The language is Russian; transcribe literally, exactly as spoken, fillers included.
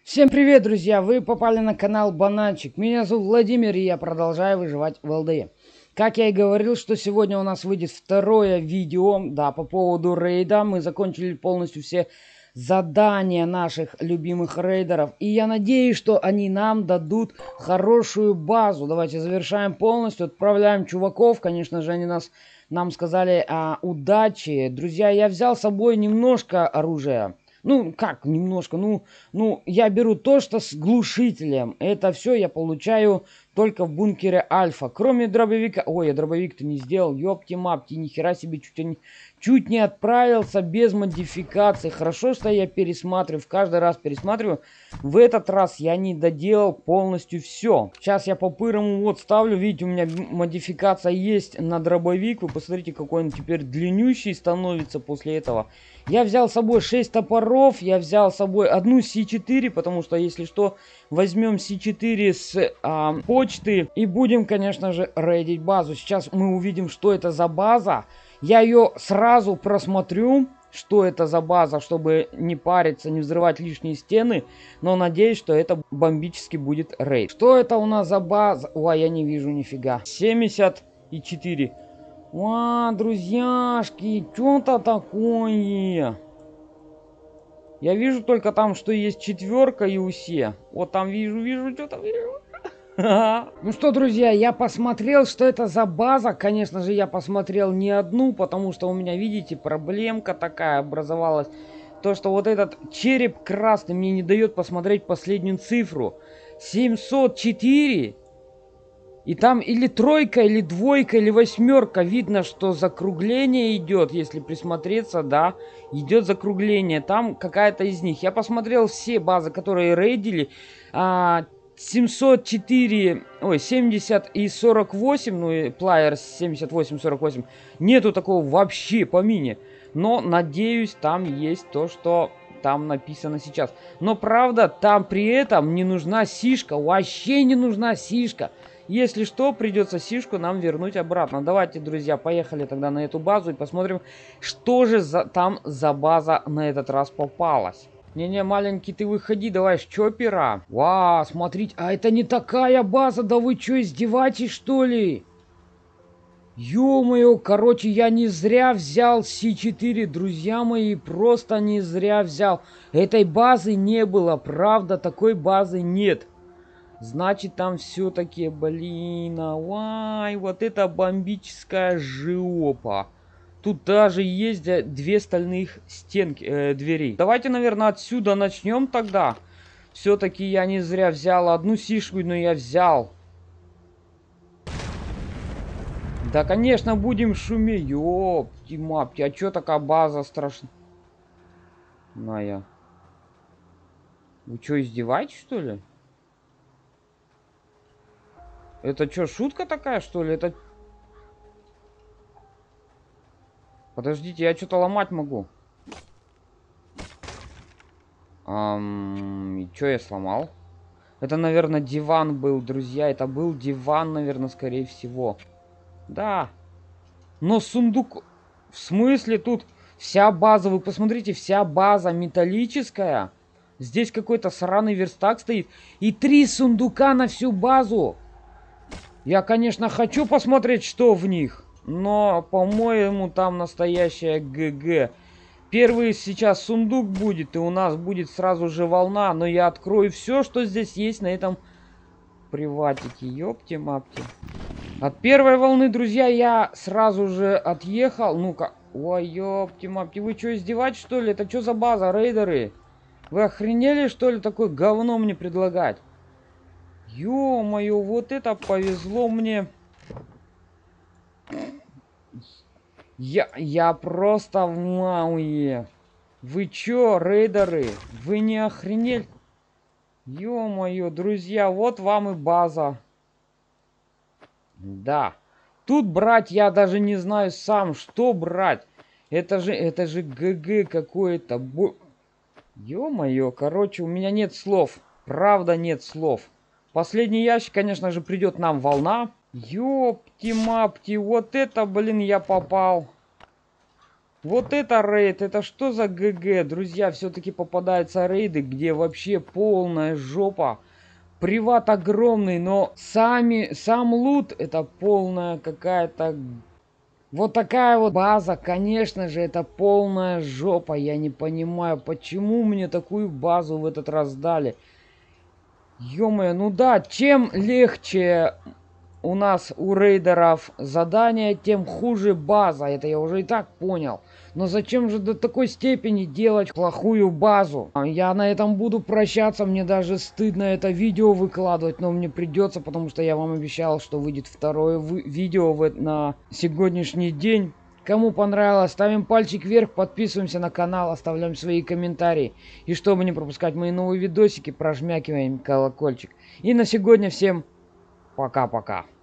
Всем привет, друзья! Вы попали на канал Бананчик. Меня зовут Владимир, и я продолжаю выживать в эл дэ е. Как я и говорил, что сегодня у нас выйдет второе видео, да, по поводу рейда. Мы закончили полностью все задания наших любимых рейдеров. И я надеюсь, что они нам дадут хорошую базу. Давайте завершаем полностью, отправляем чуваков. Конечно же, они нас, нам сказали а, удачи. Друзья, я взял с собой немножко оружия. Ну, как немножко, ну, ну, я беру то, что с глушителем. Это все я получаю только в бункере Альфа. Кроме дробовика... Ой, я дробовик-то не сделал. Ёпти-мапти, нихера себе, чуть не, чуть не отправился без модификации. Хорошо, что я пересматриваю, каждый раз пересматриваю. В этот раз я не доделал полностью все. Сейчас я по-пырому вот ставлю. Видите, у меня модификация есть на дробовик. Вы посмотрите, какой он теперь длиннющий становится после этого. Я взял с собой шесть топоров, я взял с собой одну си четыре, потому что, если что, возьмем си четыре с а, почты и будем, конечно же, рейдить базу. Сейчас мы увидим, что это за база. Я ее сразу просмотрю, что это за база, чтобы не париться, не взрывать лишние стены. Но надеюсь, что это бомбически будет рейд. Что это у нас за база? Ой, я не вижу нифига. семьдесят четыре. Ва, друзьяшки, что-то такое. Я вижу только там, что есть четверка и усе. Вот там вижу, вижу, что-то вижу. Ну что, друзья, я посмотрел, что это за база. Конечно же, я посмотрел не одну, потому что у меня, видите, проблемка такая образовалась. То, что вот этот череп красный мне не дает посмотреть последнюю цифру. семьсот четыре. И там или тройка, или двойка, или восьмерка. Видно, что закругление идет, если присмотреться, да. Идет закругление. Там какая-то из них. Я посмотрел все базы, которые рейдили. А, семьсот четыре, ой, семьдесят и сорок восемь, ну и плеер семьдесят восемь сорок восемь. Нету такого вообще по мини. Но, надеюсь, там есть то, что там написано сейчас. Но, правда, там при этом не нужна сишка. Вообще не нужна сишка. Если что, придется сишку нам вернуть обратно. Давайте, друзья, поехали тогда на эту базу и посмотрим, что же за, там за база на этот раз попалась. Не-не, маленький, ты выходи, давай, с чоппера. Вау, смотрите, а это не такая база, да вы что, издеваетесь, что ли? Ё-моё, короче, я не зря взял си четыре, друзья мои, просто не зря взял. Этой базы не было, правда, такой базы нет. Значит, там все-таки, блин, ай, вот это бомбическая жопа. Тут даже есть две стальных стенки, э, двери. Давайте, наверное, отсюда начнем тогда. Все-таки я не зря взял одну сишку, но я взял. Да, конечно, будем шуметь. Ёпти-мапти, а чё такая база страшная? Вы что, издеваетесь, что ли? Это что, шутка такая, что ли? Это... Подождите, я что-то ломать могу. Ам... И что я сломал? Это, наверное, диван был, друзья. Это был диван, наверное, скорее всего. Да. Но сундук... В смысле тут вся база? Вы посмотрите, вся база металлическая. Здесь какой-то сраный верстак стоит. И три сундука на всю базу. Я, конечно, хочу посмотреть, что в них. Но, по-моему, там настоящая ГГ. Первый сейчас сундук будет, и у нас будет сразу же волна. Но я открою все, что здесь есть на этом приватике. Ёпти-мапти. От первой волны, друзья, я сразу же отъехал. Ну-ка. Ой, ёпти-мапти. Вы что, издеваетесь, что ли? Это что за база, рейдеры? Вы охренели, что ли, такое говно мне предлагать? Ё-моё, вот это повезло мне. Я, я просто в мауе. Вы чё, рейдеры? Вы не охренели? Ё-моё, друзья, вот вам и база. Да. Тут брать я даже не знаю сам, что брать. Это же, это же ГГ какое-то. Бо... Ё-моё, короче, у меня нет слов. Правда, нет слов. Последний ящик, конечно же, придет нам волна. Ёпти-мапти, вот это, блин, я попал. Вот это рейд, это что за ГГ? Друзья, все-таки попадаются рейды, где вообще полная жопа. Приват огромный, но сами, сам лут это полная какая-то... Вот такая вот база, конечно же, это полная жопа. Я не понимаю, почему мне такую базу в этот раз дали. Ё-моё, ну да, чем легче у нас у рейдеров задание, тем хуже база. Это я уже и так понял. Но зачем же до такой степени делать плохую базу? Я на этом буду прощаться. Мне даже стыдно это видео выкладывать, но мне придется, потому что я вам обещал, что выйдет второе видео в, на сегодняшний день. Кому понравилось, ставим пальчик вверх, подписываемся на канал, оставляем свои комментарии. И чтобы не пропускать мои новые видосики, прожмякиваем колокольчик. И на сегодня всем пока-пока.